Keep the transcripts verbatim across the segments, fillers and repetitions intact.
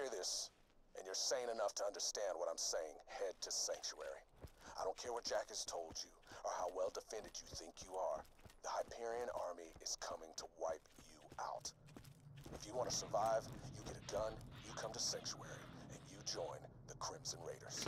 hear this, and you're sane enough to understand what I'm saying, head to Sanctuary. I don't care what Jack has told you, or how well defended you think you are. The Hyperion army is coming to wipe you out. If you want to survive, you get a gun, you come to Sanctuary, and you join the Crimson Raiders.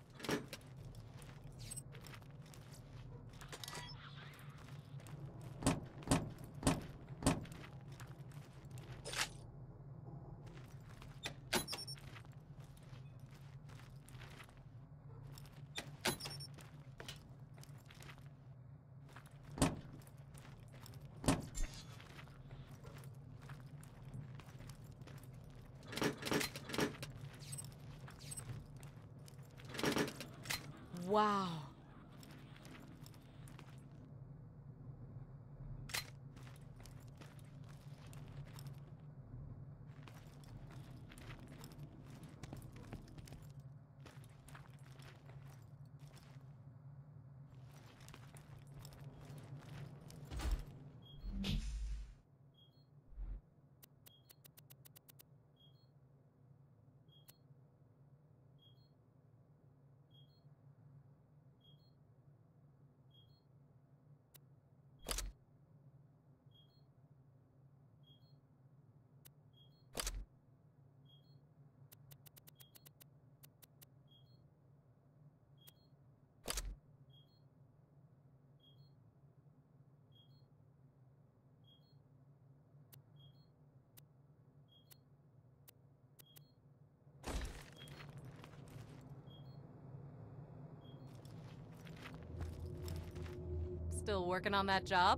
Wow. Still working on that job?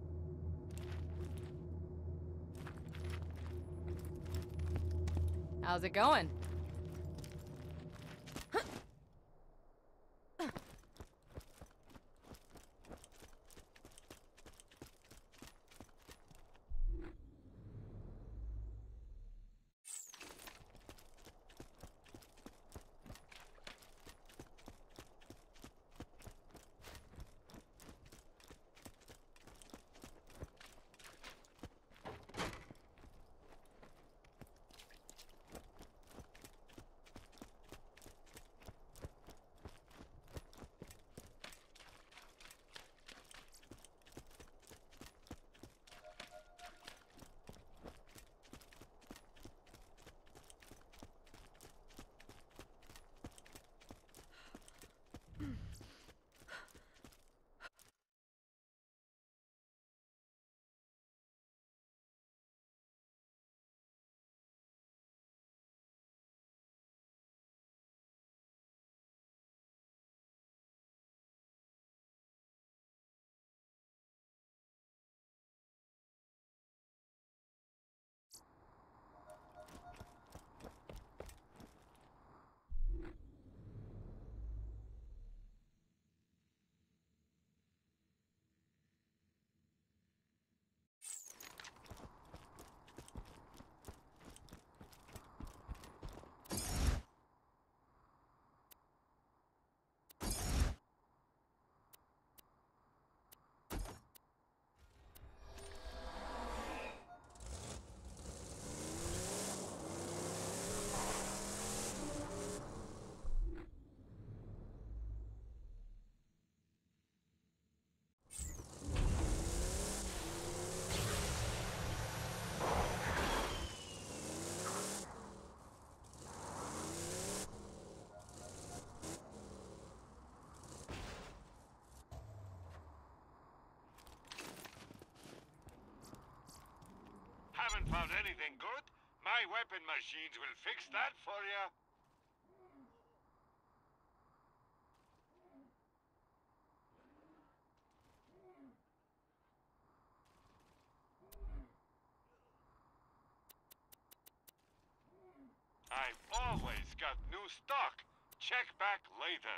How's it going? Haven't found anything good? My weapon machines will fix that for you. I've always got new stock. Check back later.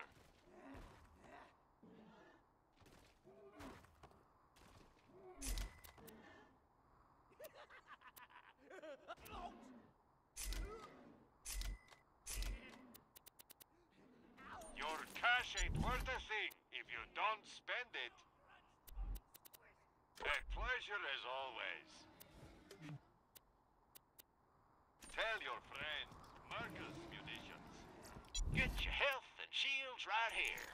Your cash ain't worth a thing if you don't spend it. A pleasure as always. Tell your friends, circus munitions. Get your health and shields right here.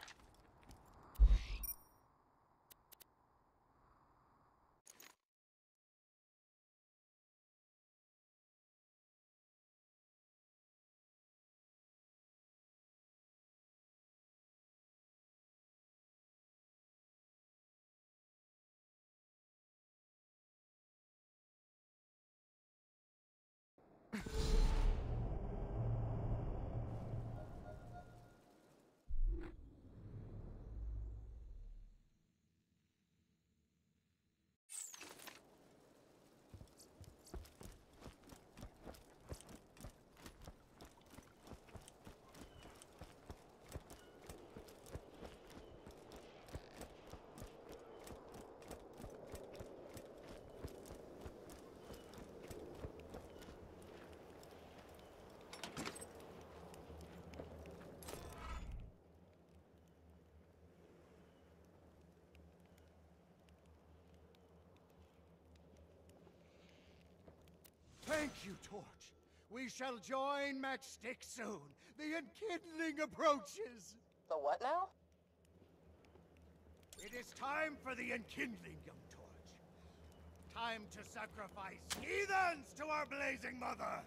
Thank you, Torch. We shall join Matchstick soon. The enkindling approaches. The what now? It is time for the enkindling, young Torch. Time to sacrifice heathens to our blazing mother.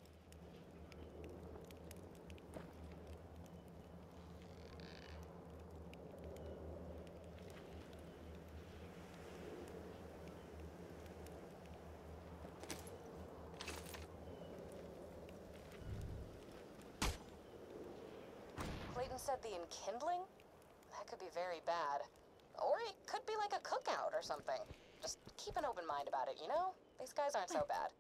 Clayton said the enkindling? That could be very bad. Or it could be like a cookout or something. Just keep an open mind about it, you know? These guys aren't so bad.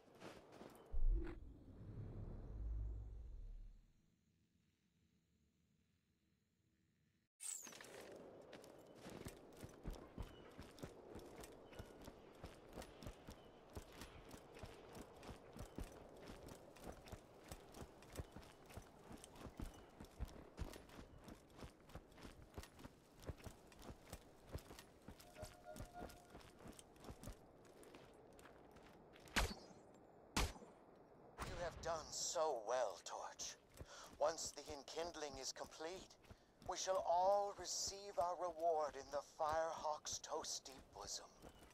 You have done so well, Torch. Once the enkindling is complete, we shall all receive our reward in the Firehawk's toasty bosom.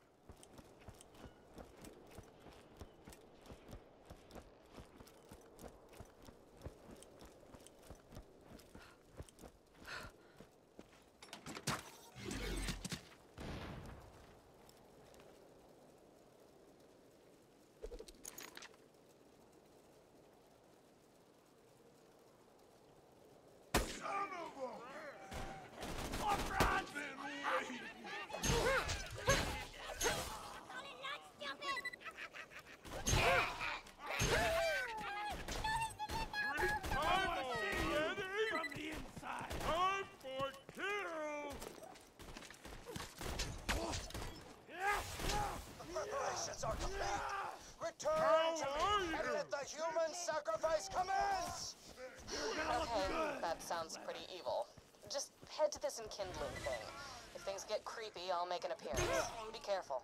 Preparations are complete. Return to me and let the human sacrifice commence! Okay, that sounds pretty evil. Just head to this enkindling thing. If things get creepy, I'll make an appearance. Be careful.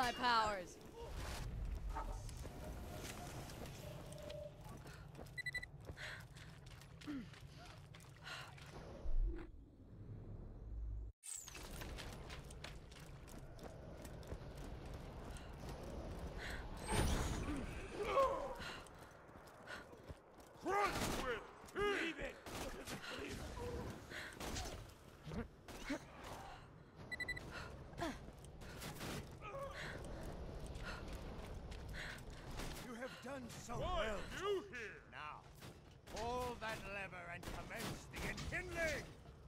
my powers. So well. You here? Now, pull that lever and commence the enkindling!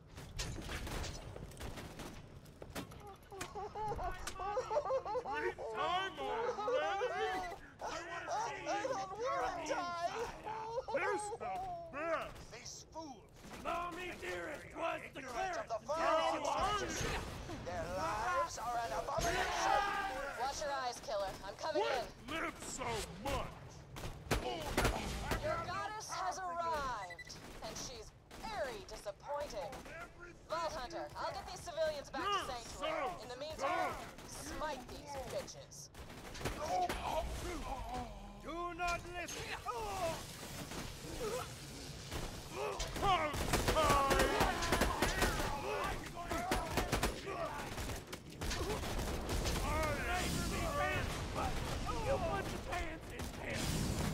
Great time already! I don't want to die! This the best! These fools! Mommy dearest was the Ignorant of cleric! the Firehawks! Their lives are an abomination! Watch your eyes, killer. I'm coming in. Live so much! Your goddess has arrived, and she's very disappointed. Vault Hunter, I'll get these civilians back to Sanctuary. In the meantime, smite these bitches. Do not listen! Oh. You want the pants in pants!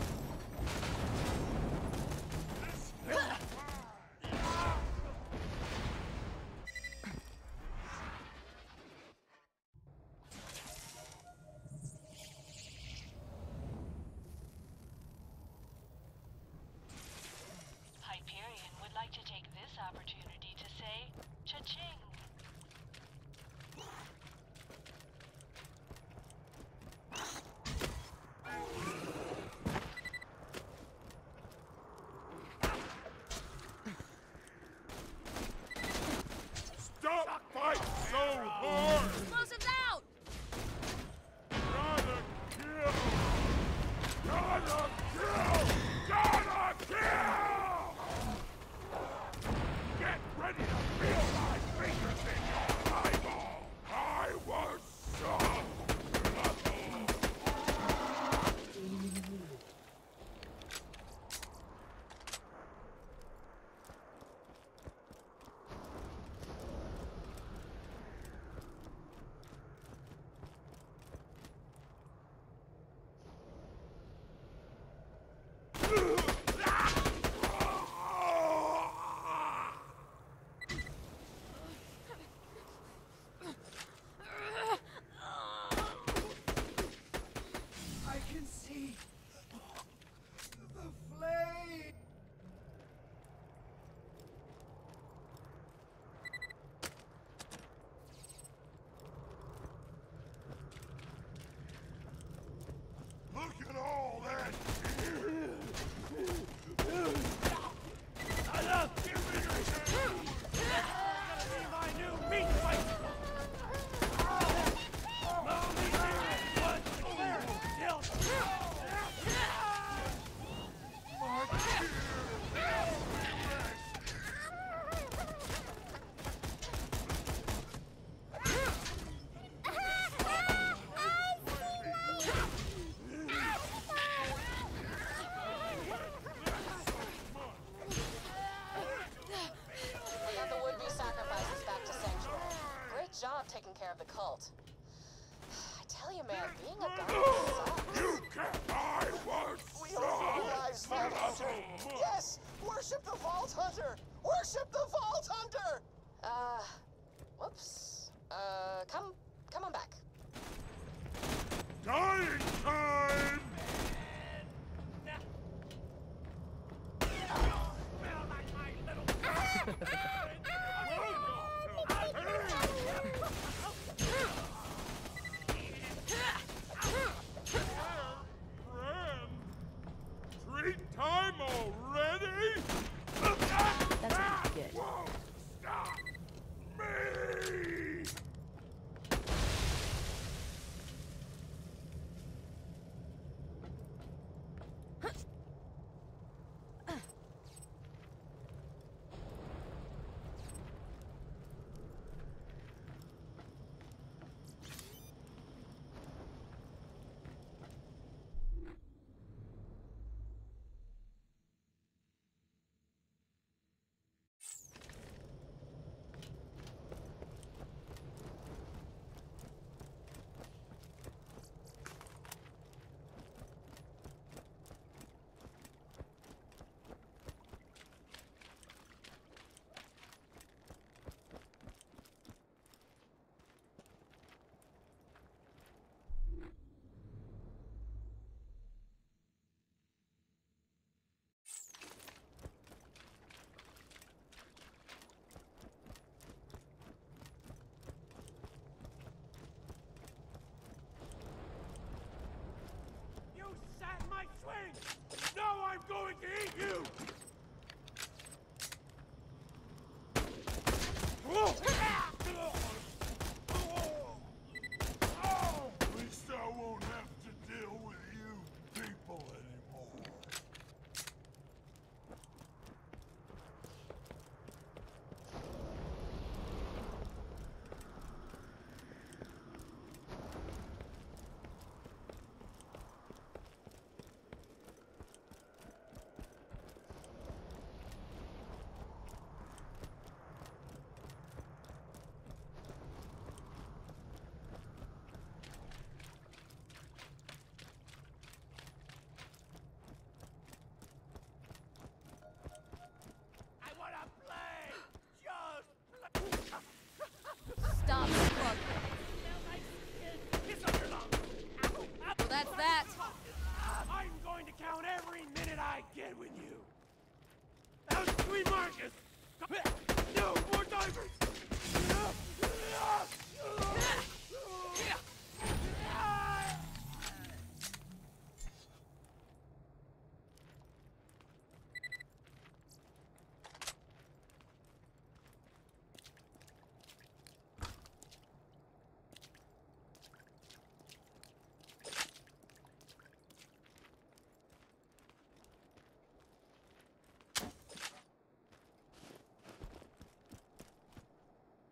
Hyperion would like to take this opportunity to say cha-ching. Stop fighting so hard! Explosives out! Gotta kill! Gotta kill! Gotta kill! Get ready to feel my fingers in your eyeball! I was so lucky! I can see the flame! Look at all that! My new meat fight! Mommy dearest was the cleric! Still! We got the would-be sacrifices back to Sanctuary. Great job taking care of the cult. I tell you, man, being a god sucks. You can't! I was We so owe our lives, Vault Hunter! Yes! Worship the Vault Hunter! Worship the Vault Hunter! Uh, whoops. Uh, come, come on back. Dying time! Treat time already? That's what you get. Whoa! Stop!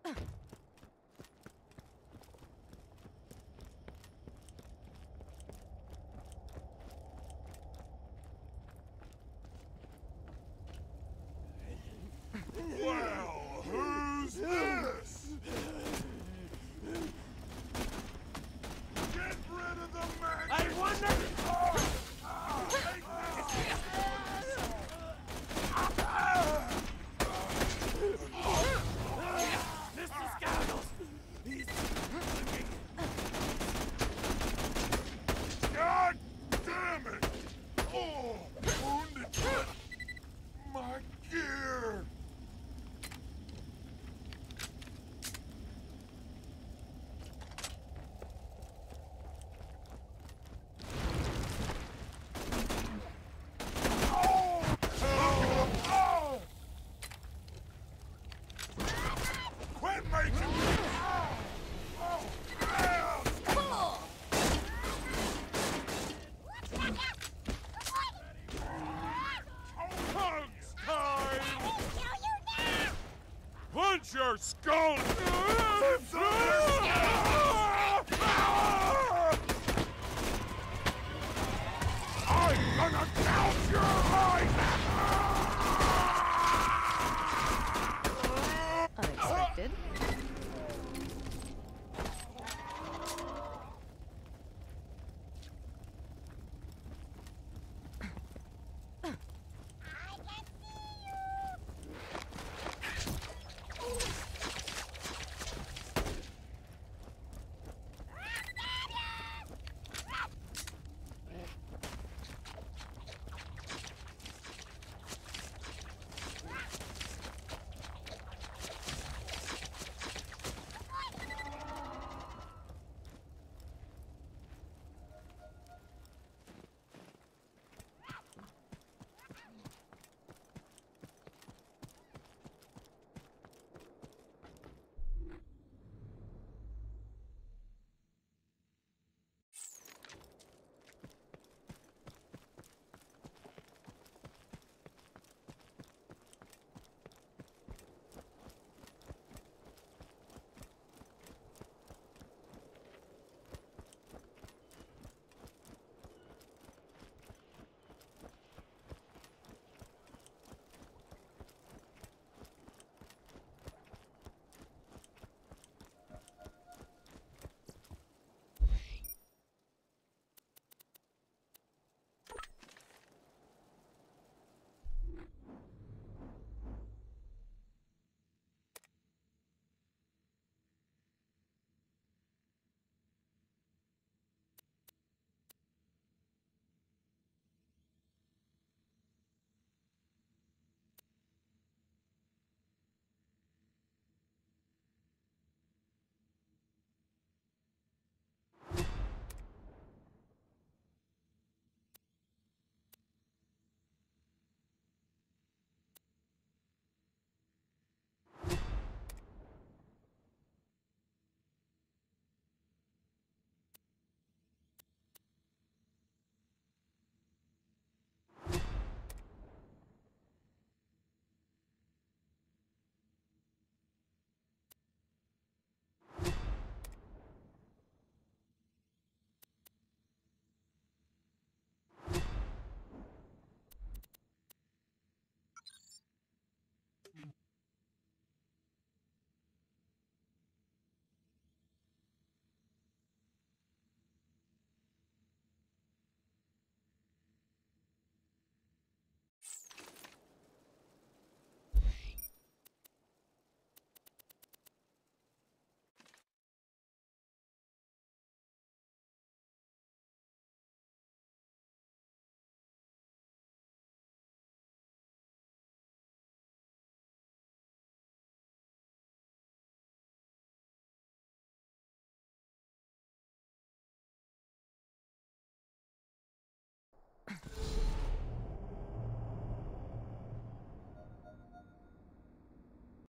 Well, who's this? Get rid of the magic! I wonder... Oh! Ah, take this! Mister Scoundrels! He's... God damn it! Oh, wounded foot! My gear! Oh! Oh! Oh! Quit making me! Oh! Oh! Ah! Hugs time! Punch your skull!